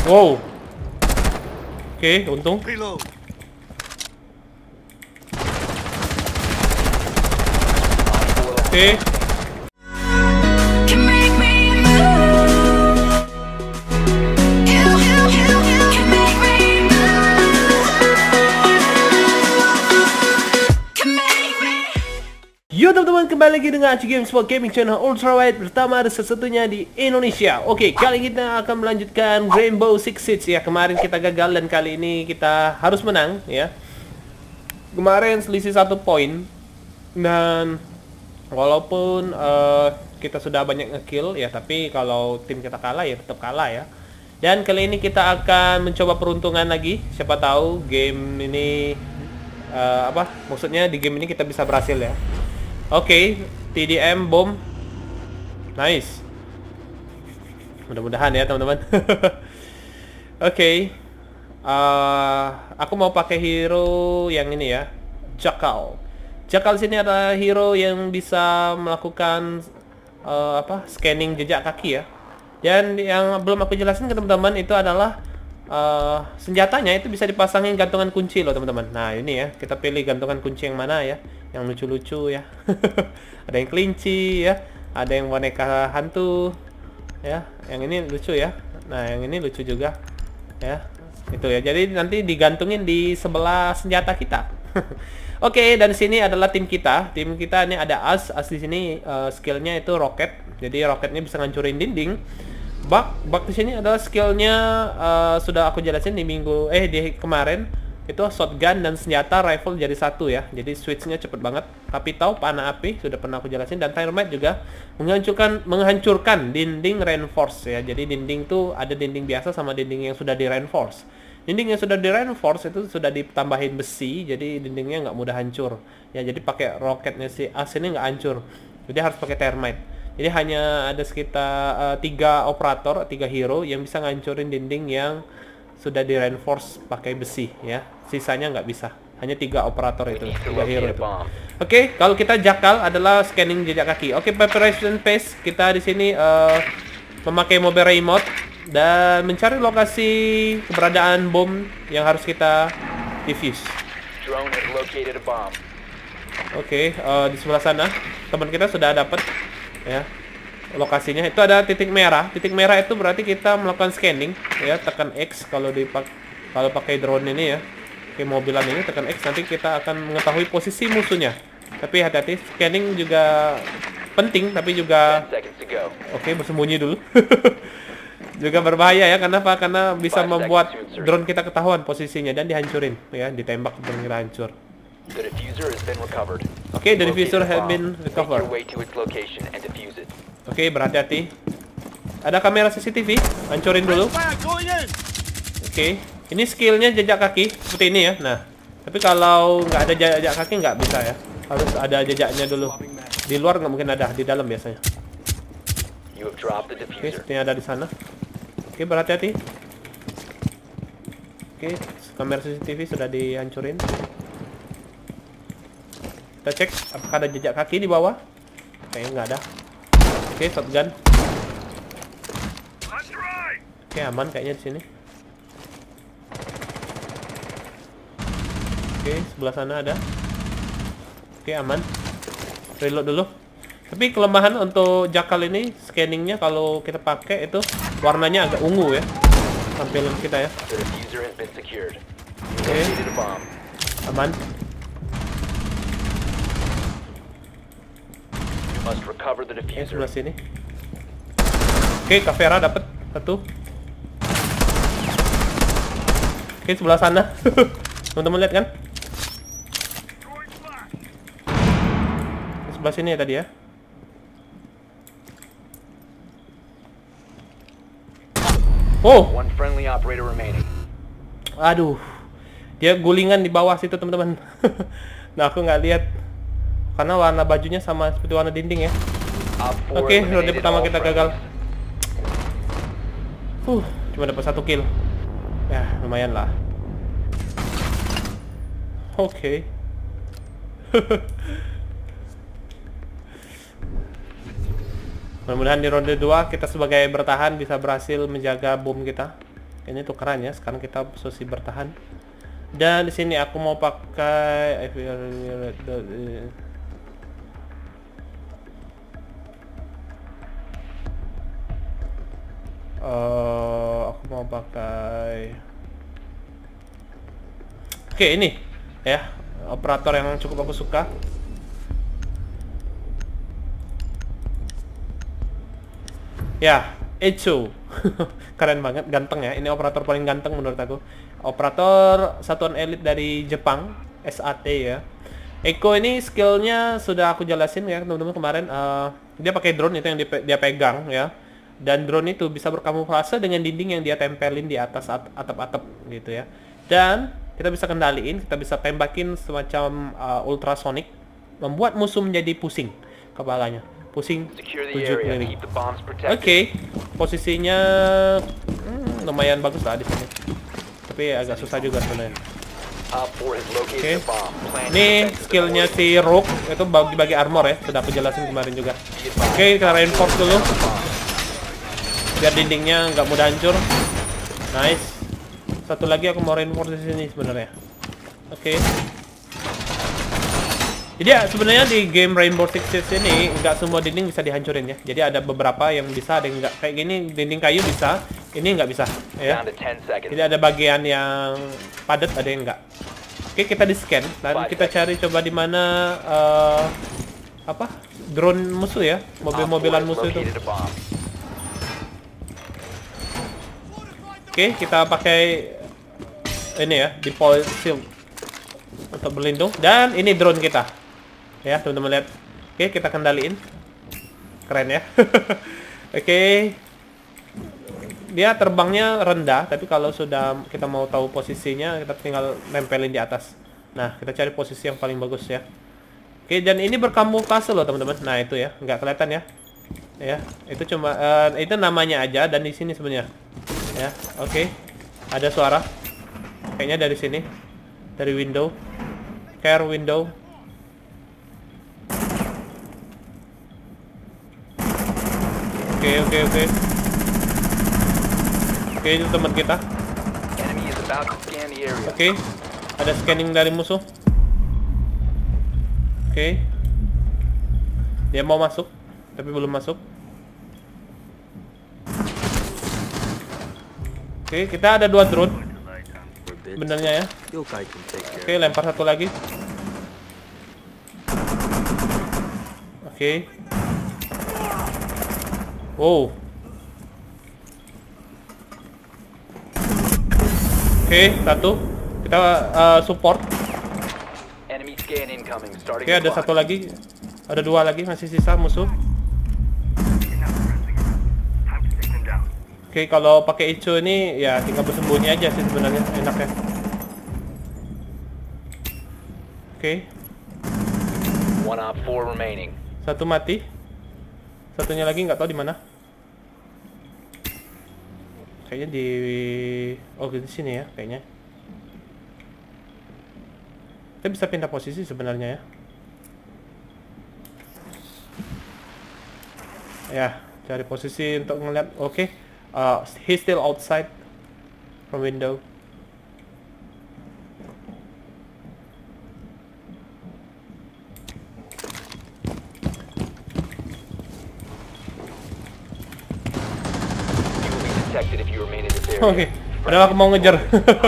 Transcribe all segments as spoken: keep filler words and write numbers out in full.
Wow. Oke, untung. Oke. Yo teman-teman, kembali lagi dengan Aci Games for Gaming Channel Ultrawide pertama ada satu-satunya di Indonesia. Oke, kali ini kita akan melanjutkan Rainbow Six Siege ya. Kemarin kita gagal dan kali ini kita harus menang ya. Kemarin selisih satu poin. Dan walaupun uh, kita sudah banyak ngekill ya, tapi kalau tim kita kalah ya tetap kalah ya. Dan kali ini kita akan mencoba peruntungan lagi. Siapa tahu game ini uh, apa? Maksudnya di game ini kita bisa berhasil ya. Oke, okay, T D M bom. Nice. Mudah-mudahan ya teman-teman. Oke. Okay. Uh, aku mau pakai hero yang ini ya, Jackal. Jackal sini adalah hero yang bisa melakukan uh, apa? Scanning jejak kaki ya. Dan yang belum aku jelasin ke teman-teman itu adalah uh, senjatanya itu bisa dipasangin gantungan kunci loh teman-teman. Nah ini ya, kita pilih gantungan kunci yang mana ya, yang lucu-lucu ya. Ada yang kelinci ya, ada yang boneka hantu ya, yang ini lucu ya. Nah yang ini lucu juga ya, itu ya. Jadi nanti digantungin di sebelah senjata kita. Oke, okay, dan sini adalah tim kita. Tim kita ini ada As, As di sini uh, skillnya itu roket. Jadi roketnya bisa ngancurin dinding. Bug, bug di sini adalah skillnya uh, sudah aku jelasin di minggu eh di kemarin. Itu shotgun dan senjata rifle jadi satu ya. Jadi switchnya cepet banget. Tapi tahu panah api sudah pernah aku jelasin, dan thermite juga menghancurkan menghancurkan dinding reinforce ya. Jadi dinding tuh ada dinding biasa sama dinding yang sudah di reinforce. Dinding yang sudah di reinforce itu sudah ditambahin besi, jadi dindingnya nggak mudah hancur ya. Jadi pakai roketnya si As ini nggak hancur, jadi harus pakai thermite. Jadi hanya ada sekitar uh, tiga operator, tiga hero yang bisa ngancurin dinding yang sudah di reinforce pakai besi ya. Sisanya nggak bisa, hanya tiga operator itu, tiga hero itu. Oke, okay, kalau kita Jackal adalah scanning jejak kaki. Oke, okay, preparation phase kita di sini uh, memakai mobile remote dan mencari lokasi keberadaan bom yang harus kita defuse. Oke, okay, uh, di sebelah sana teman kita sudah dapat ya lokasinya. Itu ada titik merah. Titik merah itu berarti kita melakukan scanning ya. Tekan X kalau dipak kalau pakai drone ini ya, pakai mobilan ini tekan X, nanti kita akan mengetahui posisi musuhnya. Tapi hati-hati, scanning juga penting, tapi juga oke okay, bersembunyi dulu. Juga berbahaya ya, karena apa? Karena bisa membuat drone kita ketahuan posisinya dan dihancurin ya, ditembak drone kita hancur. Oke, okay, the diffuser has been recovered. Oke, okay, berhati-hati. Ada kamera C C T V, hancurin dulu. Oke, okay. Ini skillnya jejak kaki seperti ini ya. Nah, tapi kalau nggak ada jejak kaki nggak bisa ya, harus ada jejaknya dulu. Di luar nggak mungkin ada, di dalam biasanya. Oke, okay, sepertinya ada di sana. Oke, okay, berhati-hati. Oke, okay, kamera C C T V sudah dihancurin. Kita cek apakah ada jejak kaki di bawah. Kayaknya nggak ada. Oke, okay, shotgun. Oke, okay, aman kayaknya di sini. Oke, okay, sebelah sana ada. Oke, okay, aman. Reload dulu. Tapi kelemahan untuk Jackal ini, scanningnya kalau kita pakai itu warnanya agak ungu ya, tampilan kita ya. Oke, okay. Aman. Oke, okay, sebelah sini. Oke, okay, Kavera dapat satu. Oke, okay, sebelah sana. Teman-teman lihat kan? Sebelah sini ya tadi ya. Oh, aduh, dia gulingan di bawah situ teman-teman. Nah aku nggak lihat karena warna bajunya sama seperti warna dinding ya. Oke, okay, ronde pertama kita gagal. Uh, cuma dapat satu kill. Ya lumayan lah. Oke. Okay. Mudah-mudahan di ronde dua kita sebagai bertahan bisa berhasil menjaga bom kita. Ini tukeran ya. Sekarang kita posisi bertahan. Dan di sini aku mau pakai uh, aku mau pakai oke okay, ini ya, operator yang cukup aku suka. Ya, Echo. Keren banget, ganteng ya. Ini operator paling ganteng menurut aku. Operator satuan elit dari Jepang, S A T ya. Echo ini skillnya sudah aku jelasin ya teman-teman kemarin. Uh, dia pakai drone itu yang dia, dia pegang ya. Dan drone itu bisa berkamuflase dengan dinding yang dia tempelin di atas atap-atap gitu ya. Dan kita bisa kendaliin, kita bisa tembakin semacam uh, ultrasonic, membuat musuh menjadi pusing kepalanya. Pusing tujuh keliling. Oke, okay. Posisinya hmm, lumayan bagus lah di sini. Tapi agak susah juga sebenarnya. Oke, okay. Ini skillnya si Rogue itu bagi-bagi armor ya, sudah aku jelasin kemarin juga. Oke, okay, kita reinforce dulu biar dindingnya nggak mudah hancur. Nice. Satu lagi aku mau reinforce di sini sebenarnya. Oke. Okay. Jadi ya, sebenarnya di game Rainbow Six Siege ini nggak semua dinding bisa dihancurin ya. Jadi ada beberapa yang bisa, ada yang nggak. Kayak gini dinding kayu bisa, ini nggak bisa ya. Jadi ada bagian yang padat, ada yang nggak. Oke, kita di scan dan kita cari coba di mana uh, apa drone musuh ya, mobil-mobilan musuh itu. Oke, kita pakai ini ya, default shield untuk berlindung, dan ini drone kita. Ya, teman-teman lihat. Oke, kita kendaliin. Keren ya. Oke. Dia terbangnya rendah, tapi kalau sudah kita mau tahu posisinya, kita tinggal nempelin di atas. Nah, kita cari posisi yang paling bagus ya. Oke, dan ini berkamuflase loh, teman-teman. Nah, itu ya, nggak kelihatan ya. Ya, itu cuma uh, itu namanya aja, dan di sini sebenarnya. Ya, oke. Ada suara. Kayaknya dari sini. Dari window. Care window. Oke, oke, oke. Oke, itu teman kita. Oke, ada scanning dari musuh. Oke. Dia mau masuk, tapi belum masuk. Oke, kita ada dua drone. Benarnya ya. Oke, lempar satu lagi. Oke. Wow. Oke, satu. Kita uh, support. Oke, ada satu lagi. Ada dua lagi, masih sisa musuh. Oke, kalau pakai Icho ini ya tinggal bersembunyi aja sih sebenarnya, enak ya. Oke. Satu mati. Satunya lagi nggak tahu di mana. Kayaknya di oh di sini ya kayaknya. Kita bisa pindah posisi sebenarnya ya. Ya, cari posisi untuk ngeliat. Oke. Okay. Uh, he's still outside from window. Oke, okay. Padahal aku mau ngejar.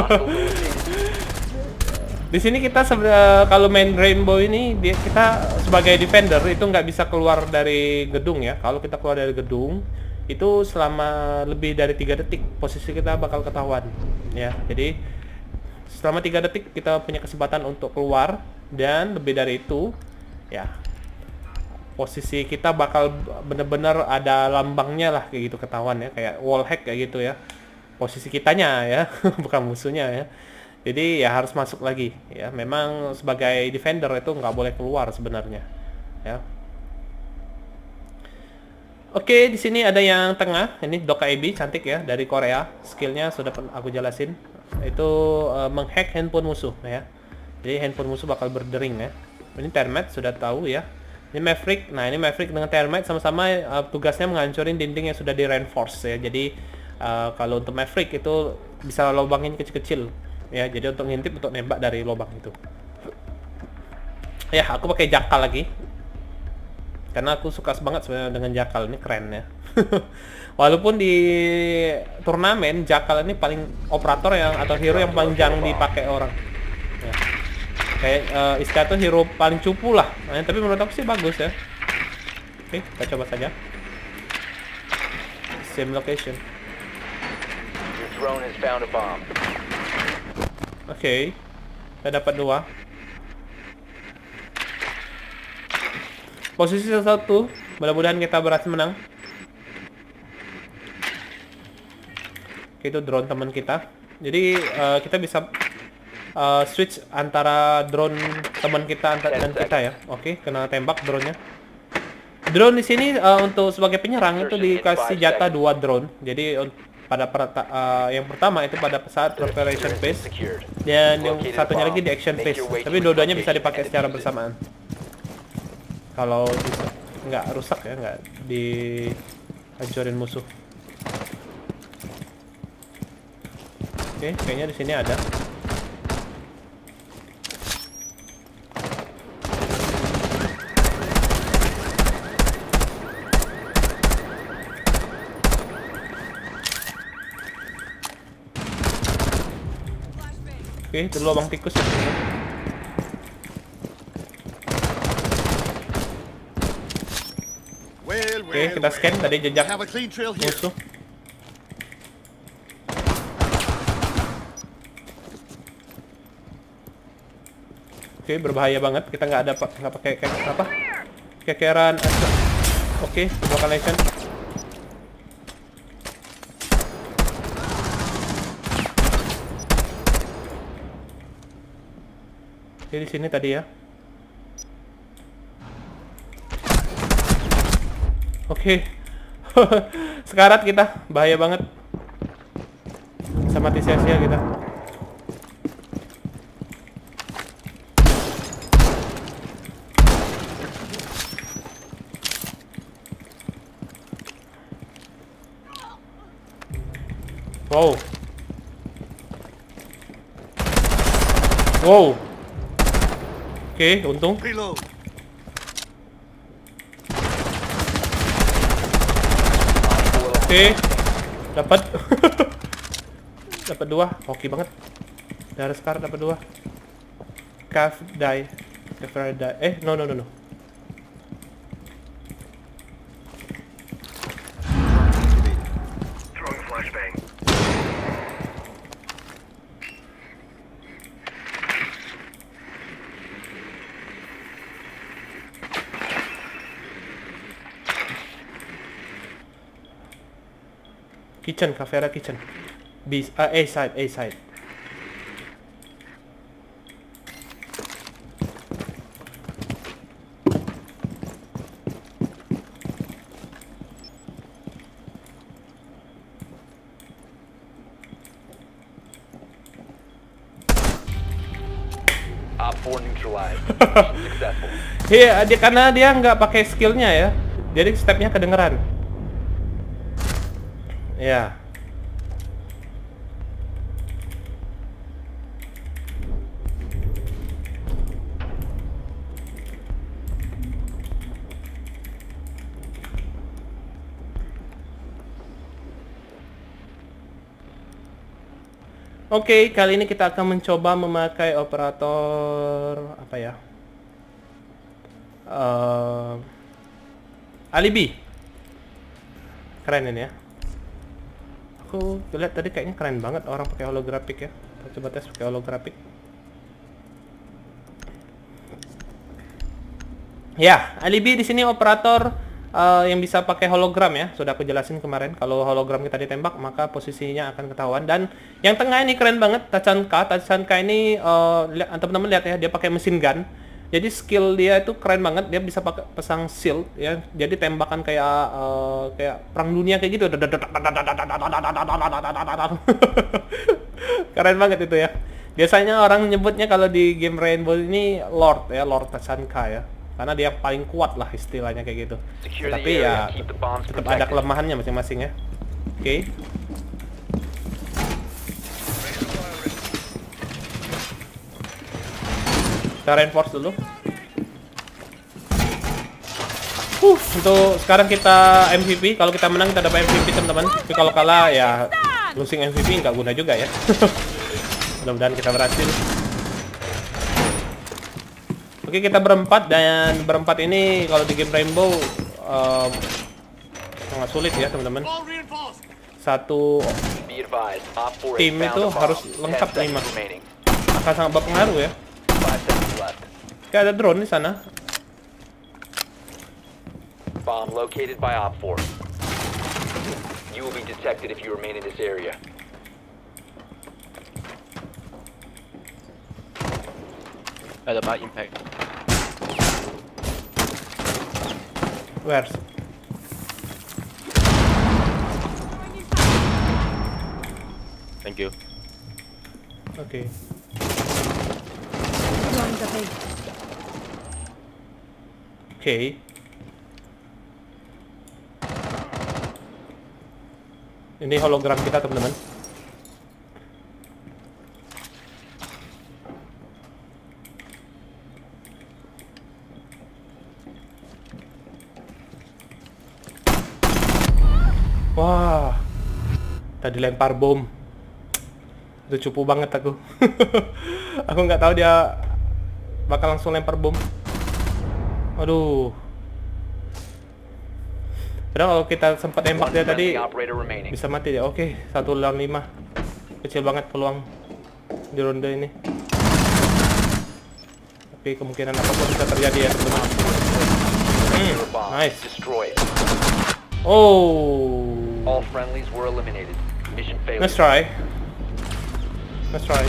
Di sini kita kalau main Rainbow ini dia, kita sebagai defender itu nggak bisa keluar dari gedung ya. Kalau kita keluar dari gedung itu selama lebih dari tiga detik posisi kita bakal ketahuan ya. Jadi selama tiga detik kita punya kesempatan untuk keluar, dan lebih dari itu ya posisi kita bakal bener-bener ada lambangnya lah kayak gitu, ketahuan ya, kayak wall hack kayak gitu ya. Posisi kitanya ya, bukan musuhnya ya. Jadi ya harus masuk lagi ya. Memang sebagai defender itu nggak boleh keluar sebenarnya ya. Oke, di sini ada yang tengah. Ini Doka Ebi, cantik ya, dari Korea. Skillnya sudah aku jelasin. Itu uh, menghack handphone musuh ya. Jadi handphone musuh bakal berdering ya. Ini Termite sudah tahu ya. Ini Maverick. Nah, ini Maverick dengan Termite sama-sama uh, tugasnya menghancurin dinding yang sudah di reinforce ya. Jadi Uh, kalau untuk Maverick itu bisa lubangin kecil-kecil ya, jadi untuk ngintip, untuk nembak dari lubang itu. Ya, aku pakai jakal lagi karena aku suka banget sebenarnya dengan jakal ini, keren ya. Walaupun di turnamen jakal ini paling operator yang atau hero yang paling jarang dipakai orang ya. Kayak uh, Iska tuh hero paling cupu lah, nah, tapi menurut aku sih bagus ya. Oke, kita coba saja. Same location. Drone has found a bomb. Oke, okay. Kita dapat dua. Posisi satu, mudah-mudahan kita berhasil menang. Oke, itu drone teman kita. Jadi uh, kita bisa uh, switch antara drone teman kita dan kita ya. Oke, okay, kena tembak drone-nya. Drone di sini uh, untuk sebagai penyerang itu dikasih jatah dua drone. Jadi pada perta, uh, yang pertama itu pada saat preparation phase, dan yang satunya lagi di action phase. Tapi dua-duanya bisa dipakai secara bersamaan. Kalau nggak rusak ya, nggak dihancurin musuh. Oke, kayaknya di sini ada. Oke, itu lubang tikus ya. Oke, kita scan tadi jejak musuh. Oke, berbahaya banget. Kita nggak ada nggak pakai kayak apa? Kekeran. Oke, localization. Oke, di sini tadi ya. Oke. Sekarat kita, bahaya banget. Sama mati sia-sia kita. Wow. Wow. Oke, untung. Oke, dapat. Dapat dua, oke banget. Darah Scar dapat dua. Calf die, Calf die. Eh, no no no no. Kitchen, Caveira kitchen. B, uh, A side, A side. Op four neutralized. Successful. Iya, dia karena dia nggak pakai skillnya ya, jadi stepnya kedengeran. Ya. Oke, kali ini kita akan mencoba memakai operator apa ya? Uh, alibi. Keren ini ya. Aku lihat tadi kayaknya keren banget orang pakai holographic ya. Kita coba tes pakai holographic. Ya, alibi di sini operator uh, yang bisa pakai hologram ya. Sudah aku jelasin kemarin. Kalau hologram kita ditembak, maka posisinya akan ketahuan. Dan yang tengah ini keren banget, Tachanka. Tachanka ini uh, teman-teman lihat ya, dia pakai mesin gun. Jadi skill dia itu keren banget, dia bisa pakai pasang shield ya. Jadi tembakan kayak uh, kayak perang dunia kayak gitu. Keren banget itu ya. Biasanya orang nyebutnya kalau di game Rainbow ini Lord ya, Lord Tachanka ya. Karena dia paling kuat lah istilahnya kayak gitu. Tapi ya tetap ada kelemahannya masing-masing ya. Oke. Okay. Kita reinforce dulu. Uh, untuk sekarang kita M V P. Kalau kita menang kita dapat M V P teman-teman. Tapi kalau kalah ya losing M V P nggak guna juga ya. Mudah-mudahan kita berhasil. Oke, kita berempat, dan berempat ini kalau di game Rainbow um, sangat sulit ya teman-teman. Satu Be advised, Op four has tim found itu a bomb. harus ten lengkap seconds lima. remaining. Akan sangat berpengaruh ya. five seconds left. Kayak ada drone di sana. Bomb located by Op four. You will be detected if you remain in this area. Ada by impact. Where's? Thank you. Oke. Oke. Ini hologram kita teman-teman. Wah, tadi lempar bom. Itu cupu banget aku. Aku nggak tahu dia bakal langsung lempar bom. Aduh. Padahal kalau kita sempat nembak dia tadi bisa mati dia. Oke, satu lawan lima. Kecil banget peluang di ronde ini. Tapi kemungkinan apapun bisa terjadi ya teman-teman. Hmm, nice. Oh. All friendlies were eliminated. Mission failure. Let's try. Let's try.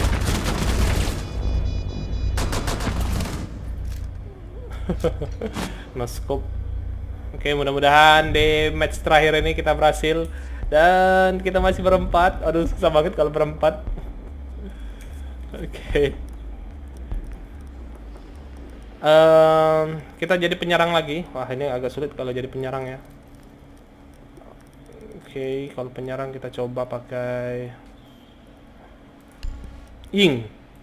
No scope. Oke, mudah-mudahan di match terakhir ini kita berhasil. Dan kita masih berempat. Aduh, susah banget kalau berempat. Oke. Um, kita jadi penyerang lagi. Wah, ini agak sulit kalau jadi penyerang ya. Oke, kalau penyerang kita coba pakai Ying.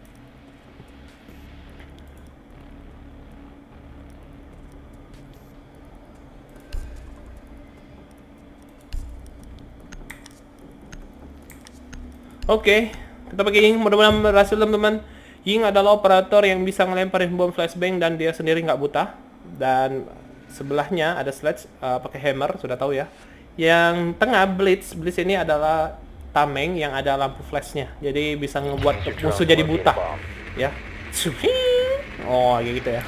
Oke, kita pakai Ying, mudah-mudahan berhasil teman-teman. Ying adalah operator yang bisa ngelemparin bom flashbang dan dia sendiri nggak buta. Dan sebelahnya ada Sledge uh, pakai hammer, sudah tahu ya. Yang tengah Blitz, Blitz ini adalah tameng yang ada lampu flashnya, jadi bisa ngebuat musuh jadi buta, ya. Oh, kayak gitu ya.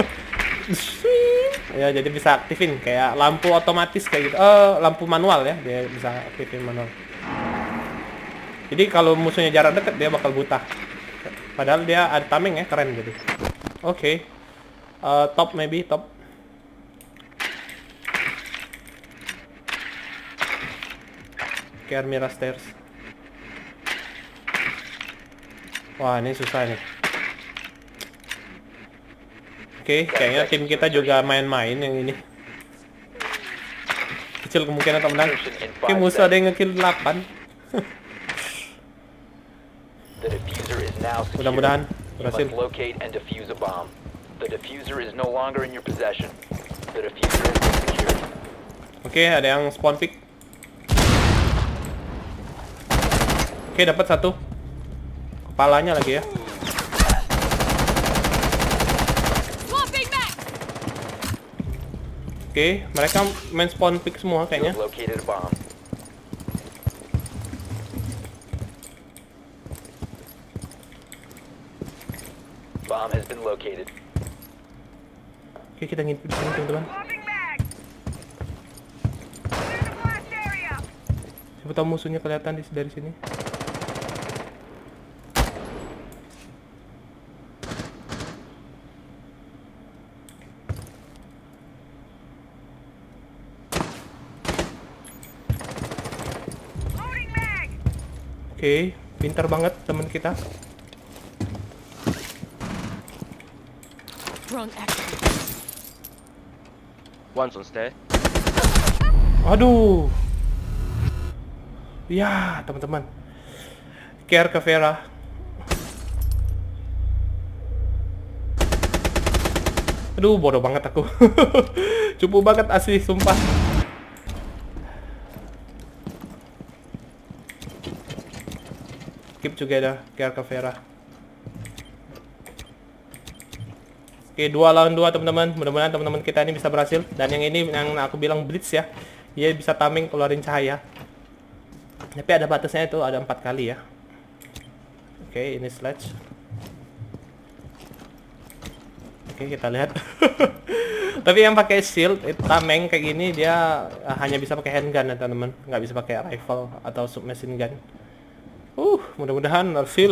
Ya, jadi bisa aktifin kayak lampu otomatis kayak gitu. Oh, lampu manual ya, dia bisa aktifin manual. Jadi kalau musuhnya jarak dekat dia bakal buta. Padahal dia ada tameng ya, keren gitu. Oke, okay. uh, top maybe top. Kayak Armira Stairs. Wah, ini susah nih. Oke, okay, kayaknya tim kita juga main-main yang ini. Kecil kemungkinan tak menang. Oke, okay, musuh ada yang ngekill delapan. Mudah-mudahan berhasil. Oke, okay, ada yang spawn pick. Oke, dapat satu. Kepalanya lagi ya. Oke, mereka main spawn pick semua kayaknya. Oke, kita ngintip di sini teman-teman. Siapa tahu musuhnya kelihatan dari sini. Oke, okay, pintar banget teman kita. One's on stair. Aduh. Ya, teman-teman. Care ke Vera. Aduh, bodoh banget aku. Cupu banget asli, sumpah. Keep together, care Caveira. Oke, dua lawan dua teman-teman. Mudah-mudahan teman-teman kita ini bisa berhasil. Dan yang ini yang aku bilang blitz ya. Dia bisa taming keluarin cahaya. Tapi ada batasnya itu, ada empat kali ya. Oke, ini sledge. Oke, kita lihat. Tapi yang pakai shield, tameng kayak gini dia hanya bisa pakai handgun ya teman-teman. Nggak bisa pakai rifle atau submachine gun. Uh, mudah-mudahan refill.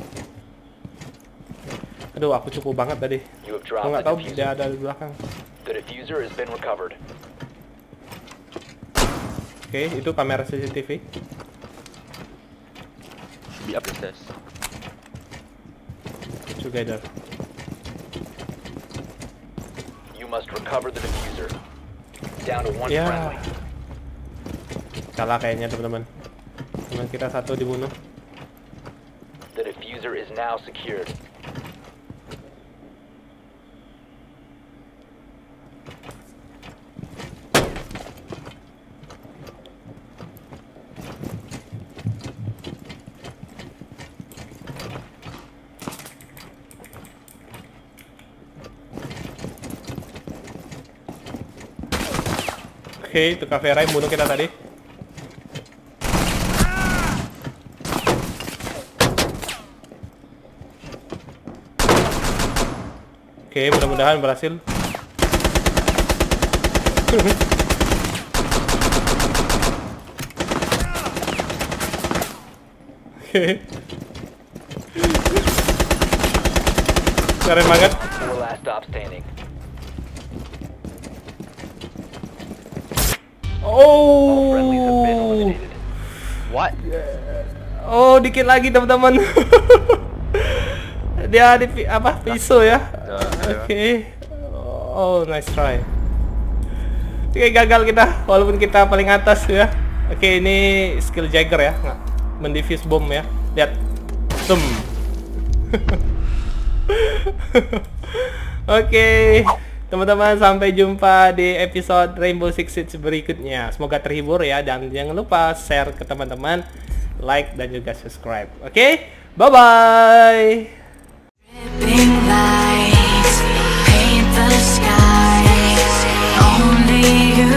Aduh, aku cukup banget tadi. Aku nggak tahu dia ada di belakang. The diffuser has been recovered. Oke, itu kamera C C T V. Be up the stairs. Together. You must recover the diffuser. Down to one Ya. friendly. Kalah kayaknya teman-teman. Teman kita satu dibunuh. The diffuser is now secured. Oke, itu Caveira yang bunuh kita tadi. Oke, mudah-mudahan berhasil. Oke. Keren banget. Four last stop standing. All friendlies have been Oh. eliminated. What? Oh, dikit lagi teman-teman. Dia di pi- apa? Pisau ya. Oke. Oh, nice try. Oke, gagal kita walaupun kita paling atas ya. Oke, ini skill Jagger ya. Nggak, mendefuse bom ya. Lihat. Tum. Oke. Teman-teman, sampai jumpa di episode Rainbow Six Siege berikutnya. Semoga terhibur ya, dan jangan lupa share ke teman-teman, like dan juga subscribe. Oke, bye-bye. Dripping lights paint the skies. Only you